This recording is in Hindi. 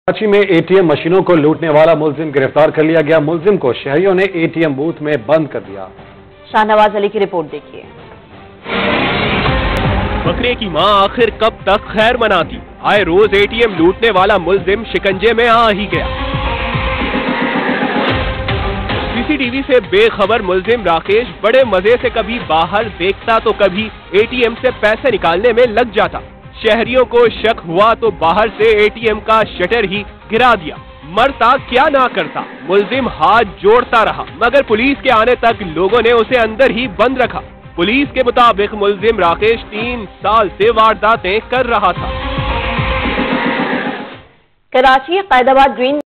कराची में एटीएम मशीनों को लूटने वाला मुलजिम गिरफ्तार कर लिया गया। मुलजिम को शहरियों ने एटीएम बूथ में बंद कर दिया। शाहनवाज अली की रिपोर्ट देखिए। बकरे की मां आखिर कब तक खैर मनाती। आए रोज एटीएम लूटने वाला मुलजिम शिकंजे में आ ही गया। सीसीटीवी से बेखबर मुलजिम राकेश बड़े मजे से कभी बाहर देखता तो कभी एटीएम से पैसे निकालने में लग जाता। शहरियों को शक हुआ तो बाहर से एटीएम का शटर ही गिरा दिया। मरता क्या ना करता, मुलजिम हाथ जोड़ता रहा, मगर पुलिस के आने तक लोगों ने उसे अंदर ही बंद रखा। पुलिस के मुताबिक मुलजिम राकेश 3 साल से वारदातें कर रहा था। कराची कैदाबाद ग्रीन